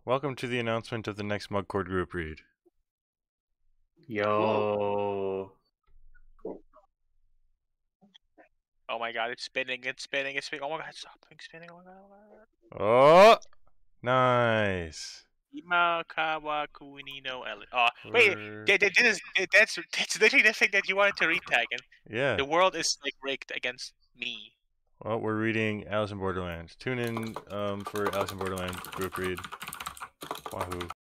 Welcome to the announcement of the next Mugcord group read. Yo. Oh my god, it's spinning, it's spinning, it's spinning. Oh my god, stop spinning. Oh my god, oh my god. Oh, nice. Ima Kawakuni no L. Oh, wait, We're- that's literally the thing that you wanted to read, Tagan. Yeah. The world is like rigged against me. Well, we're reading Alice in Borderlands. Tune in for Alice in Borderlands group read. Wahoo.